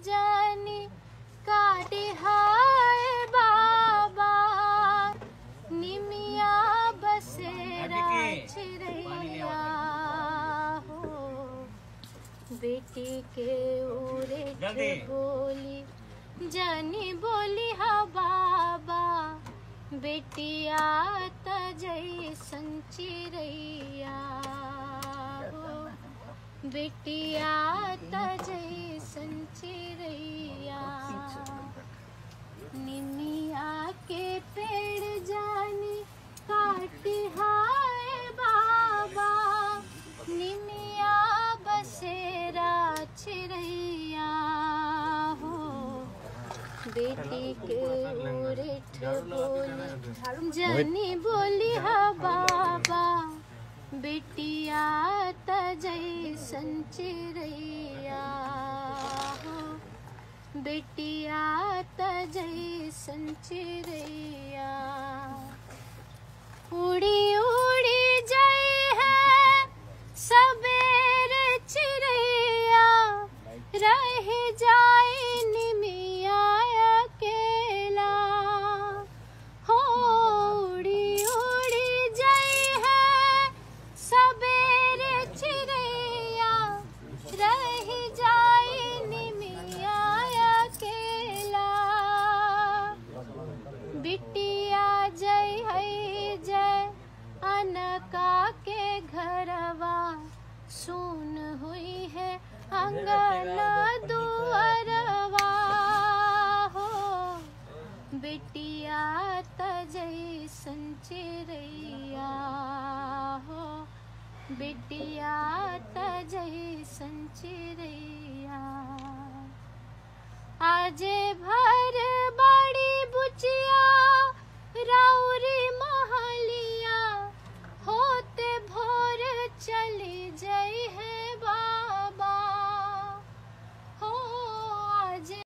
जानी काटे हाय बाबा, निमिया बसेरा चिरैया हो। बेटी के उरेठ बोली जानी बोली हा बाबा, बेटिया त जैसन चिरैया हो। बेटिया त जैसन चिरैया। निमिया के पेड़ जानी काटी हाय बाबा, निमिया बसेरा चिरैया हो। बेटी के उरेठ बोली जानी बोली हा बाबा, बेटिया त जैसन चिरैया हो। बेटिया त जैसन चिरैया। उड़ी उड़ी जाए है सबेरे चिरैया, रह जाए